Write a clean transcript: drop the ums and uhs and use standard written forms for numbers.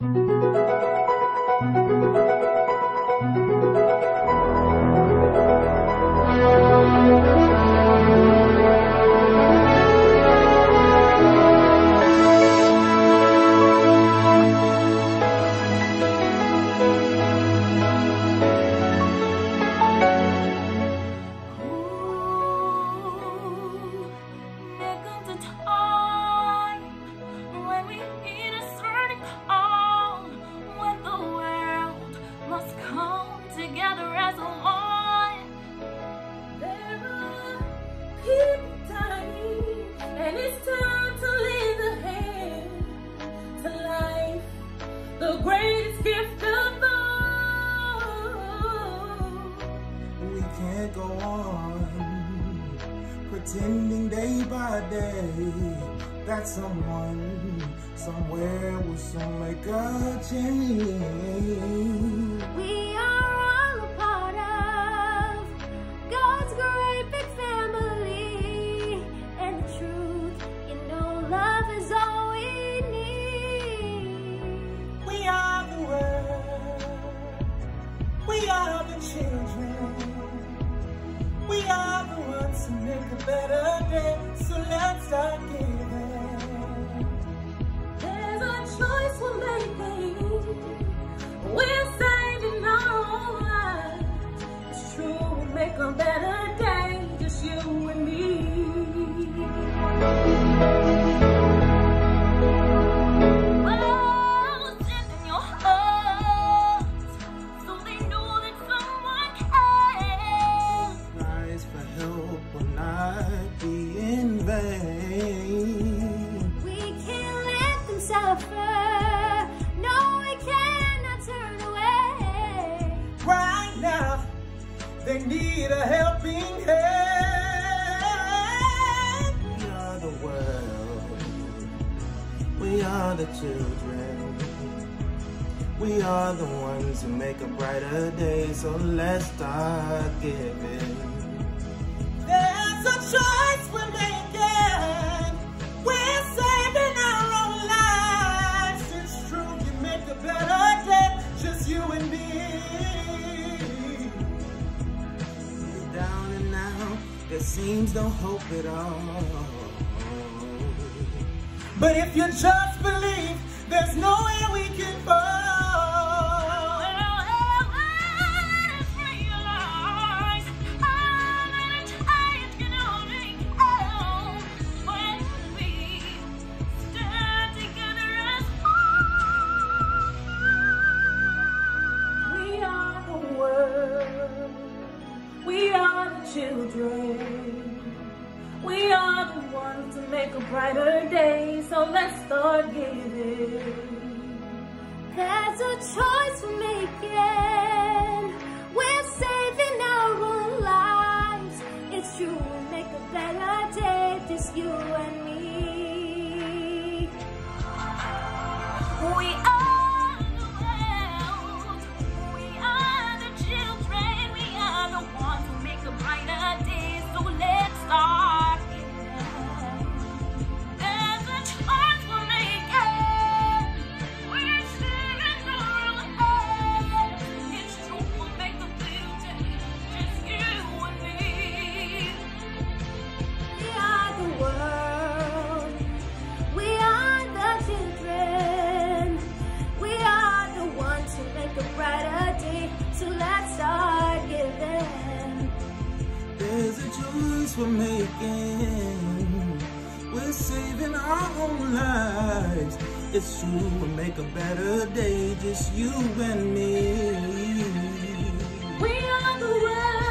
The greatest gift of all. We can't go on pretending day by day that someone somewhere will soon make a change. We are all a part of God's great big family, and the truth, you know, love is all we need. We are the world. We are the children. We are the ones who make a better day. So let's start giving. There's a choice we're making. We're saving our own lives. It's true, we'll make a better day, just you and me. No, we cannot turn away. Right now, they need a helping hand. We are the world. We are the children. We are the ones who make a brighter day. So let's start giving. There's a choice we're making. We're saving our own lives. It's true, you make a better day, just you and me. Down and out, there seems no hope at all. But if you just believe, there's nowhere we can fall. We are the children. We are the ones to make a brighter day. So let's start giving. There's a choice we're making. We're saving our own lives. It's true, we'll make a better day, just you and me. We are we're making. We're saving our own lives. It's true, we'll make a better day, just you and me. We are the world.